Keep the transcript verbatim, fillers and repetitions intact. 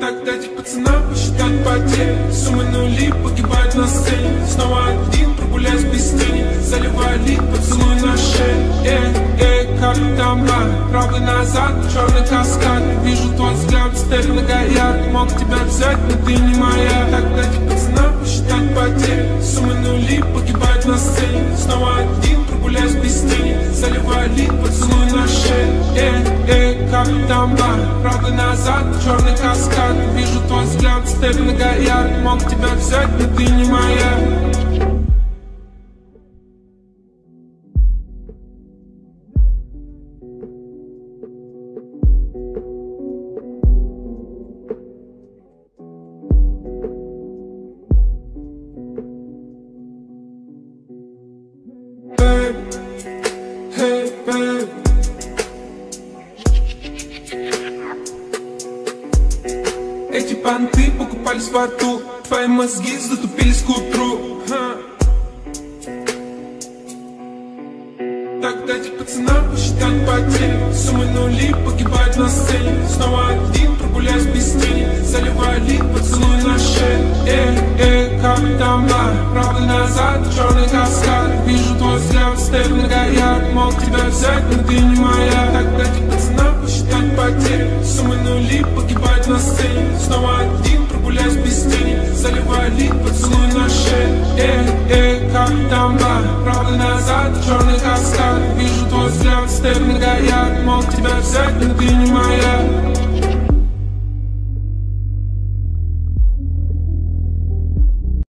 Так дайте пацанам посчитать потери. Суммы нули погибать на сцене. Снова один, прогуляюсь без тени. Заливаю лик, поцелуй на шею. Эй, эй, как там надо? Правый назад, черный каскад. Вижу твой взгляд, стель многоярд. Мог тебя взять, но ты не моя. Так дайте пацанам посчитать потери. Суммы нули погибать на сцене. Снова один, прогуляюсь без тени. Заливаю лик, поцелуй на шею. Эй, эй, как там надо? Правый назад, черный каскад. Вижу твой взгляд, степь многоярд. Мог тебя взять, но ты не моя. Hey, babe. Эти понты покупались во рту. Твои мозги затупились к утру. Ха. Так дайте пацанам посчитать потери. Суммы нули погибать на сцене. Снова один, прогуляюсь без тени. Заливаю лик, поцелуй на шею. Эй, эй, как там надо? Правда назад, черный каскад. Вижу твой взгляд, степь многоярд. Мог тебя взять, но ты не моя. Так дайте пацанам посчитать потери. Суммы нули погибать на сцене. Снова один, прогуляюсь без тени. Заливаю лик, поцелуй на шею. Эй, эй, как там надо? Правда назад, черный каскад. Вижу твой взгляд, степь многоярд. Мог тебя взять, но ты не моя.